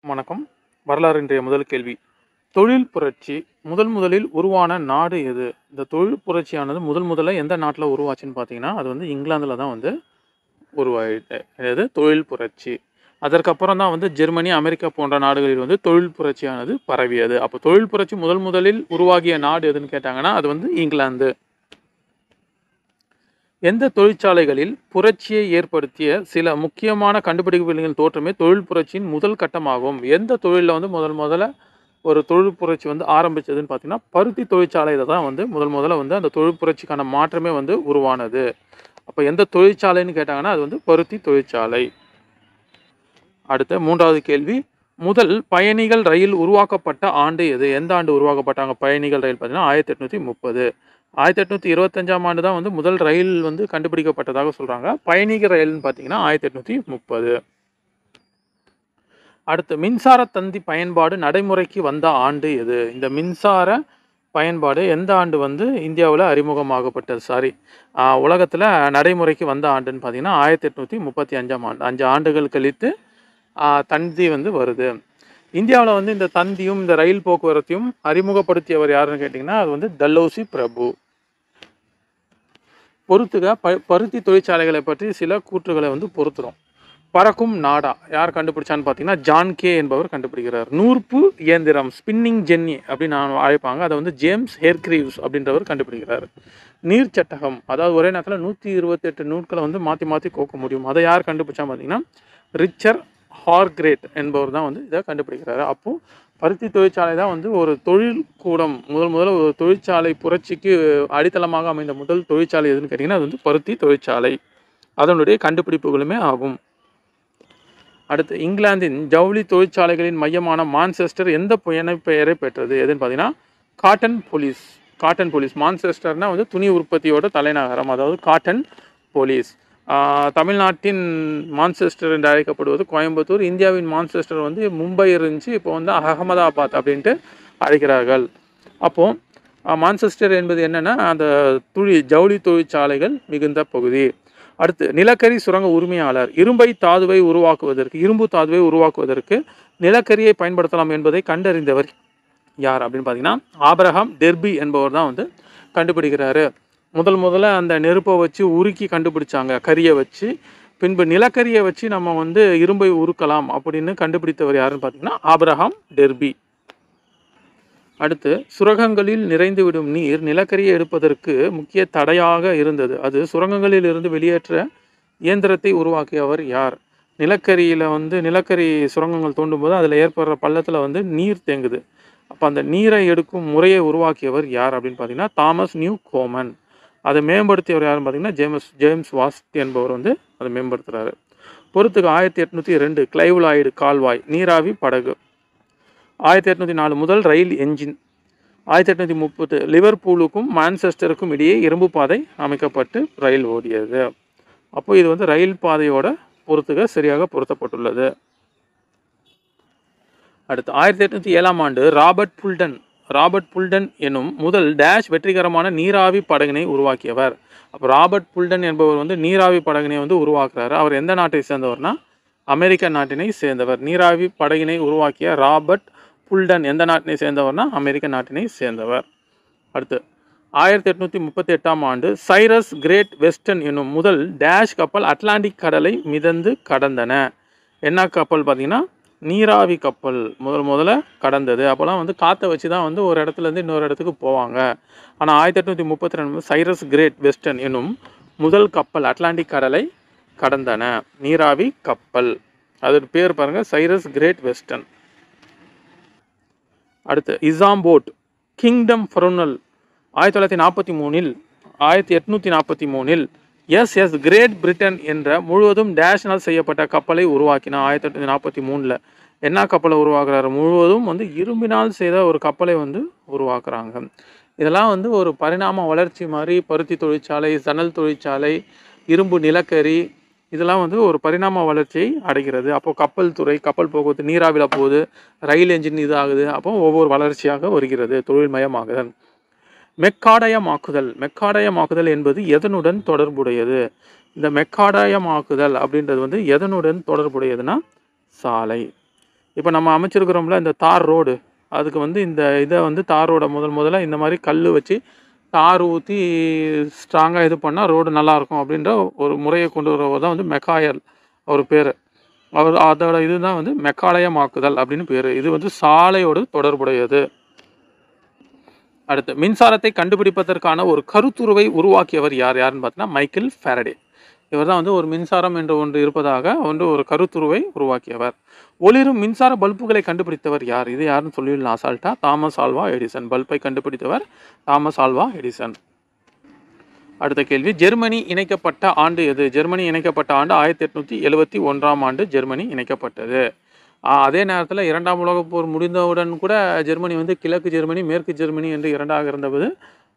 வணக்கம். வரலாறு இன்றைய முதல் கேள்வி. தொழில் புரட்சி முதலில் உருவான நாடு எது? இந்த தொழில் புரட்சியானது முதல்ல எந்த நாட்டில் உருவாச்சுன்னு பார்த்தீங்கன்னா, அது வந்து இங்கிலாந்தில் தான் வந்து உருவாயிட்டு. அதாவது தொழில் புரட்சி. அதற்கப்புறம் தான் வந்து ஜெர்மனி, அமெரிக்கா போன்ற நாடுகளில் வந்து தொழில் புரட்சியானது பரவியது. அப்போ தொழில் புரட்சி முதலில் உருவாகிய நாடு எதுன்னு கேட்டாங்கன்னா, அது வந்து இங்கிலாந்து. எந்த தொழிற்சாலைகளில் புரட்சியை ஏற்படுத்திய சில முக்கியமான கண்டுபிடிப்புகளின் தோற்றமே தொழில் புரட்சியின் முதல் கட்டமாகும்? எந்த தொழிலில் வந்து முதல்ல ஒரு தொழில் புரட்சி வந்து ஆரம்பிச்சதுன்னு பார்த்தீங்கன்னா, பருத்தி தொழிற்சாலையில தான் வந்து முதல்ல வந்து அந்த தொழில் புரட்சிக்கான மாற்றமே வந்து உருவானது. அப்போ எந்த தொழிற்சாலைன்னு கேட்டாங்கன்னா, அது வந்து பருத்தி தொழிற்சாலை. அடுத்த 3வது கேள்வி. முதல் பயணிகள் ரயில் உருவாக்கப்பட்ட ஆண்டு எது? எந்த ஆண்டு உருவாக்கப்பட்டாங்க பயணிகள் ரயில் பார்த்தீங்கன்னா, 1830. 1825ஆம் ஆண்டு தான் வந்து முதல் ரயில் வந்து கண்டுபிடிக்கப்பட்டதாக சொல்றாங்க. பயணிகள் ரயில்னு பார்த்தீங்கன்னா 1830. அடுத்து மின்சார தந்தி பயன்பாடு நடைமுறைக்கு வந்த ஆண்டு எது? இந்த மின்சார பயன்பாடு எந்த ஆண்டு வந்து இந்தியாவில் அறிமுகமாகப்பட்டது? உலகத்தில் நடைமுறைக்கு வந்த ஆண்டுன்னு பார்த்தீங்கன்னா 1835ஆம் ஆண்டு. 5 ஆண்டுகள் கழித்து தந்தி வந்து வருது. இந்தியாவில் வந்து இந்த தந்தியும் இந்த ரயில் போக்குவரத்தையும் அறிமுகப்படுத்தியவர் யாருன்னு கேட்டிங்கன்னா, அது வந்து டல்ஹௌசி பிரபு. பொறுத்துக பருத்தி தொழிற்சாலைகளை பற்றி சில கூற்றுகளை வந்து பொறுத்துறோம். பறக்கும் நாடா யார் கண்டுபிடிச்சான்னு பார்த்தீங்கன்னா, ஜான் கே என்பவர் கண்டுபிடிக்கிறார். நூற்பு இயந்திரம் ஸ்பின்னிங் ஜென்னி அப்படின்னு அழைப்பாங்க. அதை வந்து ஜேம்ஸ் ஹெர்க்ரீவ்ஸ் அப்படின்றவர் கண்டுபிடிக்கிறார். நீர்ச்சட்டகம், அதாவது ஒரே நேரத்தில் 128 நூட்களை வந்து மாற்றி கோக்க முடியும். அதை யார் கண்டுபிடிச்சான்னு பார்த்தீங்கன்னா, ரிச்சர் ஹார்கிரேட் என்பவர் தான் வந்து இதை கண்டுபிடிக்கிறாரு. அப்போது பருத்தி தொழிற்சாலை தான் வந்து ஒரு தொழில் கூடம். முதல்ல ஒரு தொழிற்சாலை புரட்சிக்கு அடித்தளமாக அமைந்த முதல் தொழிற்சாலை எதுன்னு கேட்டிங்கன்னா, அது வந்து பருத்தி தொழிற்சாலை. அதனுடைய கண்டுபிடிப்புகளுமே ஆகும். அடுத்து இங்கிலாந்தின் ஜவுளி தொழிற்சாலைகளின் மையமான மான்செஸ்டர் எந்த பெயரை பெற்றது எதுன்னு பார்த்தீங்கன்னா, காட்டன் போலீஸ். மான்செஸ்டர்னா வந்து துணி உற்பத்தியோட தலைநகரம், அதாவது காட்டன் போலீஸ். தமிழ்நாட்டின் மான்செஸ்டர் என்று அழைக்கப்படுவது கோயம்புத்தூர். இந்தியாவின் மான்செஸ்டர் வந்து மும்பை இருந்துச்சு, இப்போ வந்து அகமதாபாத் அப்படின்ட்டு அழைக்கிறார்கள். அப்போது மான்செஸ்டர் என்பது என்னென்னா, அந்த ஜவுளி தொழிற்சாலைகள் மிகுந்த பகுதி. அடுத்து நிலக்கரி சுரங்க உரிமையாளர் இரும்பு தாதுவை உருவாக்குவதற்கு நிலக்கரியை பயன்படுத்தலாம் என்பதை கண்டறிந்தவர் யார் அப்படின்னு பார்த்தீங்கன்னா, ஆபிரகாம் டெர்பி என்பவர் தான் வந்து கண்டுபிடிக்கிறாரு. முதல்ல அந்த நெருப்பை வச்சு உருக்கி கண்டுபிடிச்சாங்க, கரியை வச்சு. பின்பு நிலக்கரியை வச்சு நம்ம வந்து இரும்பை உருக்கலாம் அப்படின்னு கண்டுபிடித்தவர் யாருன்னு பார்த்தீங்கன்னா, ஆபிரகாம் டெர்பி. அடுத்து சுரங்கங்களில் நிறைந்துவிடும் நீர் நிலக்கரியை எடுப்பதற்கு முக்கிய தடையாக இருந்தது. அது சுரங்கங்களில் இருந்து வெளியேற்ற இயந்திரத்தை உருவாக்கியவர் யார்? நிலக்கரி சுரங்கங்கள் தோண்டும் போது அதில் ஏற்படுற பள்ளத்தில் வந்து நீர் தேங்குது. அப்போ அந்த நீரை எடுக்கும் முறையை உருவாக்கியவர் யார் அப்படின்னு பார்த்தீங்கன்னா, தாமஸ் நியூ கோமன். அதை மேம்படுத்தியவர் யாருன்னு பார்த்தீங்கன்னா, ஜேம்ஸ் வாஸ்ட் என்பவர் வந்து அதை மேம்படுத்துகிறாரு. பொறுத்துக்கு 1802 கிளைவ்லாய்டு கால்வாய் நீராவி படகு. 1804 முதல் ரயில் என்ஜின். 1830 லிவர்பூலுக்கும் மான்செஸ்டருக்கும் இடையே இரும்பு பாதை அமைக்கப்பட்டு ரயில் ஓடியது. அப்போ இது வந்து ரயில் பாதையோட பொறுத்துக சரியாக பொருத்தப்பட்டுள்ளது. அடுத்து 1807ஆம் ஆண்டு ராபர்ட் புல்டன் எனும் முதல் டேஷ் வெற்றிகரமான நீராவி படகினை உருவாக்கியவர். அப்போ ராபர்ட் புல்டன் என்பவர் வந்து நீராவி படகினை வந்து உருவாக்குறாரு. அவர் எந்த நாட்டை சேர்ந்தவர்னா, அமெரிக்க நாட்டினை சேர்ந்தவர். நீராவி படகினை உருவாக்கிய ராபர்ட் புல்டன் எந்த நாட்டினை சேர்ந்தவர்னா, அமெரிக்க நாட்டினை சேர்ந்தவர். அடுத்து 1838ஆம் ஆண்டு சைரஸ் கிரேட் வெஸ்டர்ன் என்னும் முதல் டேஷ் கப்பல் அட்லாண்டிக் கடலை மிதந்து கடந்தன. என்ன கப்பல் பார்த்தீங்கன்னா, நீராவி கப்பல் முதல்ல கடந்தது. அப்போலாம் வந்து காற்றை வச்சு தான் வந்து ஒரு இடத்துலேருந்து இன்னொரு இடத்துக்கு போவாங்க. ஆனால் 1832 சைரஸ் கிரேட் வெஸ்டர்ன் என்னும் முதல் கப்பல் அட்லாண்டிக் கடலை கடந்தன. நீராவி கப்பல், அதோட பேர் பாருங்கள், சைரஸ் கிரேட் வெஸ்டர்ன். அடுத்து Isambard Kingdom Brunel 1843 S Great Britain என்ற முழுவதும் டேஷனால் செய்யப்பட்ட கப்பலை உருவாக்கினார். 1843 என்ன கப்பலை உருவாக்குறாரு? முழுவதும் வந்து இரும்பினால் செய்த ஒரு கப்பலை வந்து உருவாக்குறாங்க. இதெல்லாம் வந்து ஒரு பரிணாம வளர்ச்சி மாதிரி. பருத்தி தொழிற்சாலை, சணல் தொழிற்சாலை, இரும்பு நிலக்கரி, இதெல்லாம் வந்து ஒரு பரிணாம வளர்ச்சியை அடைகிறது. அப்போது கப்பல் துறை, கப்பல் போக்குவரத்து நீராவில போகுது, ரயில் என்ஜின் இது ஆகுது. அப்போ ஒவ்வொரு வளர்ச்சியாக வருகிறது, தொழில்மயமாகுதல். மெக்காடயமாக்குதல் என்பது எதனுடன் தொடர்புடையது? இந்த மெக்காடயமாக்குதல் அப்படின்றது வந்து எதனுடன் தொடர்புடையதுன்னா, சாலை. இப்போ நம்ம அமைச்சிருக்கிறோம்ல இந்த தார் ரோடு, அதுக்கு வந்து இந்த இதை வந்து தார் ரோடை முதல்ல இந்த மாதிரி கல் வச்சு தார் ஊற்றி ஸ்ட்ராங்காக இது பண்ணால் ரோடு நல்லாயிருக்கும் அப்படின்ற ஒரு முறையை கொண்டு வரவர் தான் வந்து மெக்காயல் அவர் பேர். அவர் அதோட இதுதான் வந்து மெக்காலயமாக்குதல் அப்படின்னு பேர். இது வந்து சாலையோடு தொடர்புடையது. அடுத்து, மின்சாரத்தை கண்டுபிடிப்பதற்கான ஒரு கருத்துருவை உருவாக்கியவர் யாருன்னு பார்த்தீங்கன்னா மைக்கேல் ஃபாரடே. இவர் தான் வந்து ஒரு மின்சாரம் என்று ஒன்று இருப்பதாக வந்து ஒரு கருத்துருவை உருவாக்கியவர். ஒளிரும் மின்சார பல்புகளை கண்டுபிடித்தவர் யார்? இது யாருன்னு சொல்லிடலாம் அசால்ட்டா. Thomas Alva Edison. பல்பை கண்டுபிடித்தவர் தாமஸ் ஆல்வா எடிசன். அடுத்த கேள்வி, ஜெர்மனி இணைக்கப்பட்ட ஆண்டு எது? ஜெர்மனி இணைக்கப்பட்ட ஆண்டு 1871ஆம் ஆண்டு ஜெர்மனி இணைக்கப்பட்டது. அதே நேரத்தில் 2ஆம் உலகப் போர் முடிந்தவுடன் கூட ஜெர்மனி வந்து கிழக்கு ஜெர்மனி மேற்கு ஜெர்மனி என்று இரண்டாக இருந்தபோது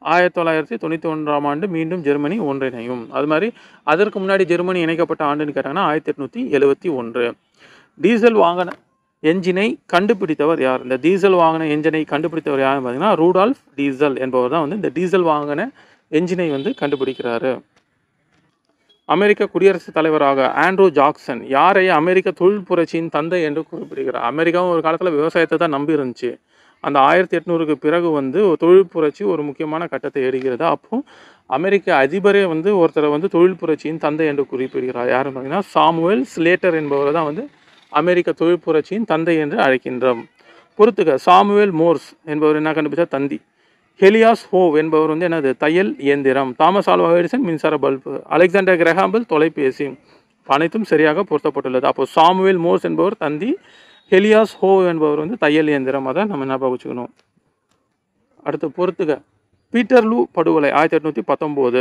1991ஆம் ஆண்டு மீண்டும் ஜெர்மனி ஒன்றிணையும். அது மாதிரி அதற்கு முன்னாடி ஜெர்மனி இணைக்கப்பட்ட ஆண்டுன்னு கேட்டாங்கன்னா 1871. டீசல் வாகன என்ஜினை கண்டுபிடித்தவர் யார்? இந்த டீசல் வாகன என்ஜினை கண்டுபிடித்தவர் யாருன்னு பார்த்தீங்கன்னா ரூடால்ஃப் டீசல் என்பவர் தான் வந்து இந்த டீசல் வாகன என்ஜினை வந்து கண்டுபிடிக்கிறாரு. அமெரிக்க குடியரசுத் தலைவராக ஆண்ட்ரூ ஜாக்சன் யாரை அமெரிக்க தொழில் புரட்சியின் தந்தை என்று குறிப்பிடுகிறார்? அமெரிக்காவும் ஒரு காலத்தில் விவசாயத்தை தான் நம்பி இருந்துச்சு. அந்த 1800க்கு பிறகு வந்து ஒரு தொழில் புரட்சி ஒரு முக்கியமான கட்டத்தை எடுக்கிறது. அப்போ அமெரிக்க அதிபரே வந்து ஒருத்தரை வந்து தொழில் புரட்சியின் தந்தை என்று குறிப்பிடுகிறார். யாருன்னு பார்த்தீங்கன்னா சாமுவேல் ஸ்லேட்டர் என்பவர் தான் வந்து அமெரிக்க தொழில் புரட்சியின் தந்தை என்று அழைக்கின்றோம். பொறுத்துக்க, சாமுவேல் மோர்ஸ் என்பவர் என்ன கண்டுபிடிச்சா தந்தி. ஹெலியாஸ் ஹோவ் என்பவர் வந்து என்னது தையல் இயந்திரம். தாமஸ் ஆல்வா எடிசன் மின்சார பல்பு. அலெக்சாண்டர் கிரஹாம்பெல் தொலைபேசி. அனைத்தும் சரியாக பொருத்தப்பட்டுள்ளது. அப்போ சாமுவேல் மோர்ஸ் என்பவர் தந்தி, ஹெலியாஸ் ஹோவ் என்பவர் வந்து தையல் இயந்திரம். அதை நம்ம என்ன வச்சுக்கணும். அடுத்து பொறுத்துக, பீட்டர்லூ படுகொலை 1819.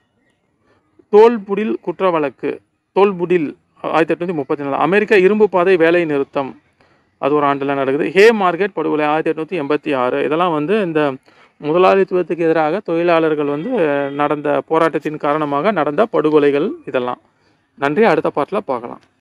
தோல்புடில் குற்ற வழக்கு தோல்புடில் 1834. அமெரிக்க இரும்பு பாதை வேலை நிறுத்தம் அது ஒரு ஆண்டில் நடக்குது. ஹே மார்க்கெட் படுகொலை 1886. இதெல்லாம் வந்து இந்த முதலாளித்துவத்துக்கு எதிராக தொழிலாளர்கள் வந்து நடந்த போராட்டத்தின் காரணமாக நடந்த படுகொலைகள் இதெல்லாம். நன்றி. அடுத்த பாட்டில் பார்க்கலாம்.